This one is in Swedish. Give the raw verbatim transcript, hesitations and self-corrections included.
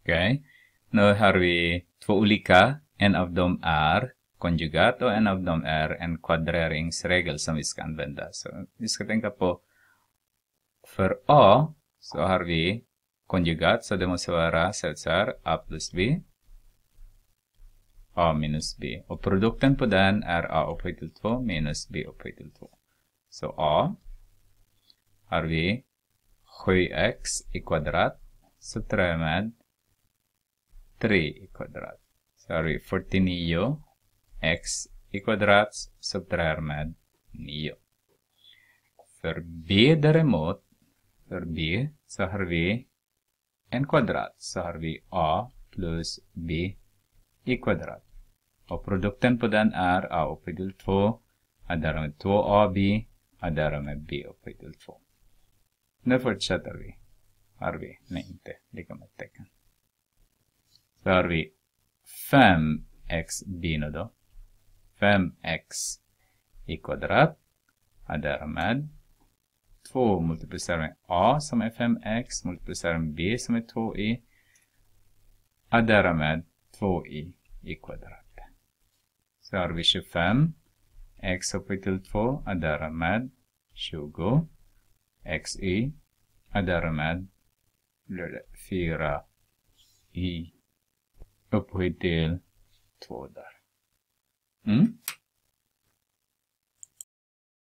Okej. Nu har vi två olika. En av dem är konjugat och en av dem är en kvadreringsregel som vi ska använda. Så vi ska tänka på, för A så har vi konjugat, så det måste vara så här, A plus B, A minus B. Och produkten på den är A upphöjt till två minus B upphöjt till två. Så A har vi sju x i kvadrat, subtraherar med tre i kvadrat. Så har vi fyrtionio x i kvadrat, subtraherar med nio. För B däremot, för B så har vi en kvadrat, så har vi A plus B i kvadrat. Och produkten på den är A upphöjt till två, är därmed två A B, är därmed B upphöjt till två. Nu fortsätter vi. Har vi, nej inte, lika med tecken. Så har vi fem x b nu då. fem x i kvadrat, är därmed två multiplicerat med A som är fem x, multiplicerat med B som är två i, är därmed två i i kvadrat. Så har vi tjugofem x upphöjt till två, är därmed tjugo. X i är därmed fyra i upphöjt till två där. Mm?